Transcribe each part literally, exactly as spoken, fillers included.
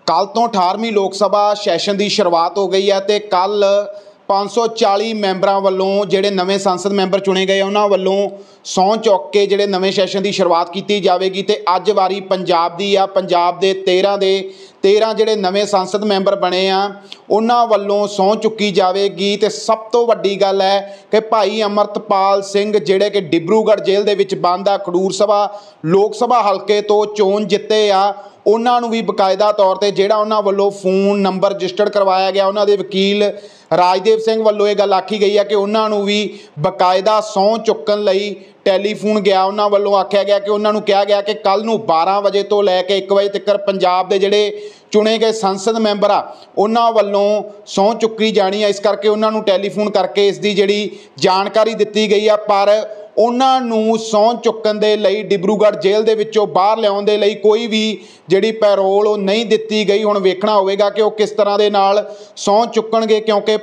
कल तो अठारहवीं लोक सभा सैशन की शुरुआत हो गई है तो कल पाँच सौ चाली मैंबरों वालों ਜਿਹੜੇ नवे संसद मैंबर चुने गए उन्होंने वालों सौं चुक के ਜਿਹੜੇ नवे सैशन की शुरुआत की जाएगी तो अज वारी पंजाब की आ पंजाब के तेरह के तेरह ਜਿਹੜੇ नवे संसद मैंबर बने आ उन्होंने वालों सौं चुकी जाएगी तो सब तो वड्डी गल है कि भाई अमृतपाल सिंह ਜਿਹੜੇ कि डिब्रूगढ़ जेल के विच बंद आ खडूर सभा लोक सभा हल्के तो चोन जिते आ उन्होंने भी बकायदा तौर पर जोड़ा उन्होंने वालों फोन नंबर रजिस्टर्ड करवाया गया उन्होंने वकील राजदेव सिंह वालों ये गल आखी गई है कि उन्होंने भी बकायदा सौं चुकन लई टैलीफोन गया उन्होंने वालों आख्या गया कि उन्होंने कहा गया कि कल नूं बारह बजे तो लैके एक बजे तक पंजाब के जोड़े चुने गए संसद मैंबर आ उन्होंने वालों सौं चुकी जानी है। इस करके उन्होंने टैलीफोन करके इसकी जी जानकारी दी गई है पर उन्होंने सौं चुकन के लिए डिब्रूगढ़ जेल के विचों बाहर लियाउण दे लई कोई भी जी पैरोल वो नहीं दी गई। हुण वेखना होवेगा कि वो किस तरह के नाल सौं चुकणगे क्योंकि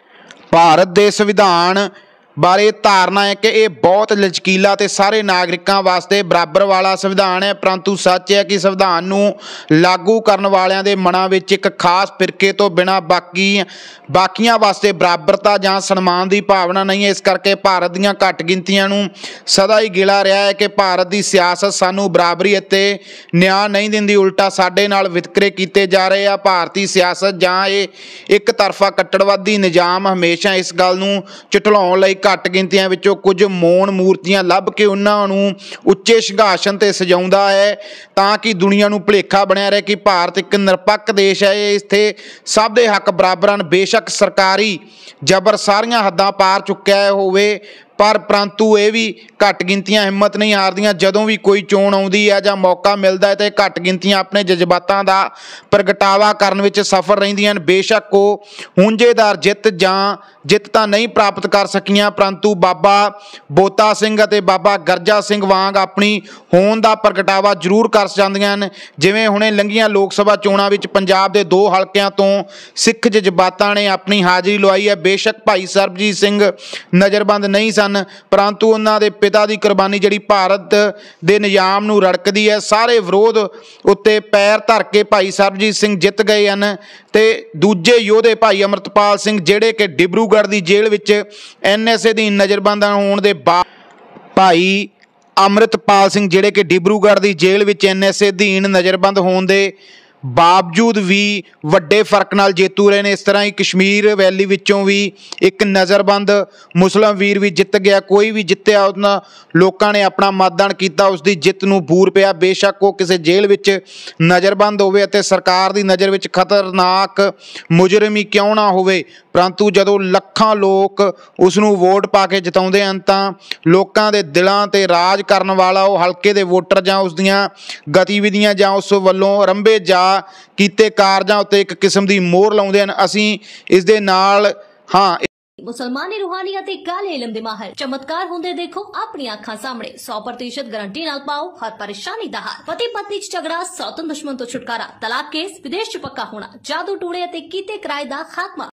भारत के संविधान बारे धारणा है कि यह बहुत लचकीला तो सारे नागरिकों वास्ते बराबर वाला संविधान है परंतु सच है कि संविधान नूं लागू करन वालियां दे मनां विच एक खास फिरके तो बिना बाकी बाकियां वास्ते बराबरता जां सन्मान की भावना नहीं है। इस करके भारत दीयां घट गिनतियां नूं सदा ही गिला रहा है कि भारत की सियासत सानूं बराबरी अते न्याय नहीं दिंदी उल्टा साडे नाल वितकरे कीते जा रहे आ। भारतीय सियासत जां इह एक तरफा कट्टड़वादी निजाम हमेशा इस गल नूं झुठलाउण लई घट गिनतियां विचों कुछ मौन मूर्तियां लभ के उन्होंने उच्चे सिंघासन ते सजाउंदा है ताकि दुनिया नूं भुलेखा बनिया रहे कि भारत एक निरपक्ष देश है। इत्थे सब दे हक बराबर हैं। बेशक सरकारी जबर सारियां हद्दां पार चुक्या होवे पर परंतु ये भी घट गिनतियां हिम्मत नहीं हारदियां जदों भी कोई चोण आउंदी है जां मौका मिलता है तो घट गिनतियां अपने जज्बातां दा प्रगटावा करन विच सफल रहिंदियां। बेशक वो हुंजेदार जित जां जित तां नहीं प्राप्त कर सकियां परंतु बाबा बोता सिंह अते बाबा गरजा सिंह वांग अपनी होंद दा प्रगटावा जरूर कर जांदियां हन। जिवें हुणे लंघीआं लोक सभा चोणां विच पंजाब दे दो हलकिआं तो सिख जज्बातां ने अपनी हाज़री लवाई है। बेशक भाई सरबजीत सिंह नज़रबंद नहीं सन परंतु उन्होंने पिता की कुर्बानी जी भारत के निजाम नूं रड़कदी है। सारे विरोध उत्ते पैर धर के भाई सरबजीत सिंह जित गए हैं तो दूजे योधे भाई अमृतपाल सिंह जिहड़े कि डिब्रूगढ़ की जेल विच एन एस ए अधीन नज़रबंद होने के बाद भाई अमृतपाल सिंह जिहड़े कि डिब्रूगढ़ की जेल विच एन एस ए अधीन नज़रबंद होने के बावजूद भी वड्डे फर्क नाल जेतू रहे ने। इस तरह ही कश्मीर वैली विचों भी एक नज़रबंद मुस्लिम वीर भी जित गया। कोई भी जितया उन्हां लोकां ने अपना मतदान किया उसकी जित नूं बूर पिया। बेशक वो किसी जेल विच नज़रबंद होवे अते सरकार की नज़र विच खतरनाक मुजरम ही क्यों ना होवे परंतु जदों लखां लोग उसनूं वोट पा के जिताउंदे हन तां लोकां दे दिलां ते राज करन वाला वो हल्के दे वोटर जां उस दियां गतिविधियां जां उस वल्लों रंभे जा कीते कारजां उत्ते एक किस्म की मोहर लाउंदे हन। असीं इस दे नाल हाँ मुसलमानी रूहानीयत ते काले इलम दे माहिर चमत्कार होंदे देखो अपनी अखां सामने सौ प्रतिशत गारंटी नाल पाओ हर परेशानी दा हल। पति पत्नी च झगड़ा सौतन दुश्मन तो छुटकारा तलाक केस विदेश च पक्का होना जादू टूणे ते कीते किराए दा खात्मा।